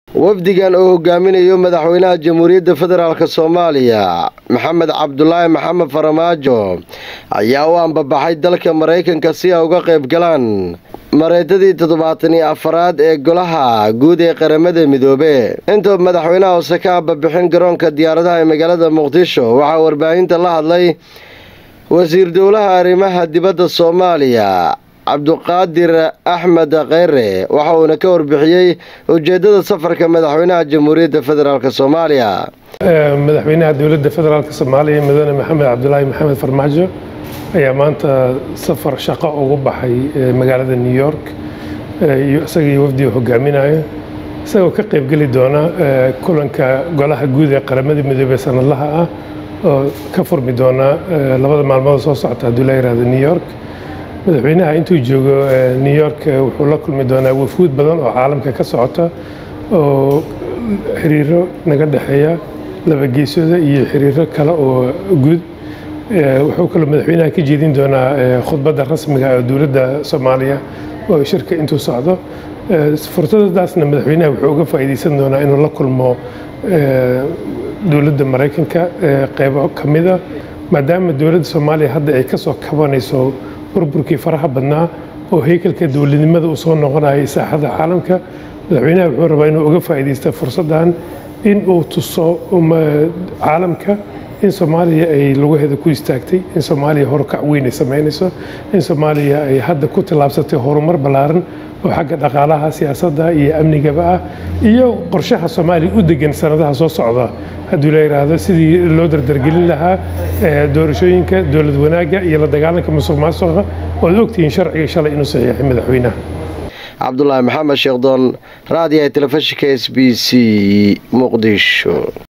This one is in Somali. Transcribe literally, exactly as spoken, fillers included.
wafdigan oo hogaaminayo madaxweynaha Jamhuuriyadda Federaalka Soomaaliya Maxamed Cabdullaahi Maxamed Farmaajo ayaa u ambabaxay dalka Mareykanka si ay uga qayb galaan mareedadii toddobaatan iyo afaraad ee golaha guud ee qaramada midoobay. inta madaxweynaha oo ka bixin garoonka diyaaradaha ee magaalada Muqdisho waxa warbaahinta la hadlay wasiir dowlaha arrimaha dibadda Soomaaliya Cabduqaadir Axmed Kheyre waxa uu ka warbixiyay ujeedada safarka madaxweynaha Jamhuuriyadda Federaalka Soomaaliya. madaxweynaha dowladda Federaalka Soomaaliya Mudane Maxamed Cabdullaahi Maxamed Farmaajo ayaa maanta safar shaqo ugu baxay magaalada New York iyo isagii wafdiga hogaaminaya isagoo ka qayb gali doona kulanka golaha guud ee qaramada midoobay sanadlaha ah oo ka furmi doona labada maalmood soo socota haddii la yiraahdo New York. madaxweynaha intuu joogo New York wuxuu la kulmi doonaa wafuud badan oo caalamka ka socota oo xiriiro naga dhaxeeya laba geesooda iyo xiriiro kale oo guud. wuxuu kale madaxweynaha ka jeedin doonaa khudbadda rasmiga ah ee dowladda Soomaaliya oo shirka intuu socdo. fursadaasna madaxweynaha wuxuu uga faa'iideysan doonaa inuu la kulmo dowladda Mareykanka qaybo kamid ah maadaama dowladda Soomaaliya hadda ay ka soo kabanayso burburkii faraha badnaa oo haykalka dowladnimada uu soo noqonayo saaxada caalamka. madaxweynaha wuxuu rabaa inuu uga faa'iideysto fursadan in uu tuso caalamka in Soomaaliya ay lugaheeda ku istaagtay, in Soomaaliya horkac weyn ay sameynayso, in Soomaaliya ay hadda ku tilaabsatay horumar ballaaran oo xagga dhaqaalaha, siyaasadda iyo amnigaba ah iyo qorshaha Soomaaliya u degan sanadaha soo socda haddii la yiraahdo sidii loo dardargelin lahaa doorashooyinka dowlad wanaagga iyo la dagaalanka musuqmaasuqa oo ogtihiin sharciga shalay inuu saxiixay madaxweynaha. Cabdullaahi Maxamed Sheekhdon, raadiyaha telefishinka S B C Muqdisho.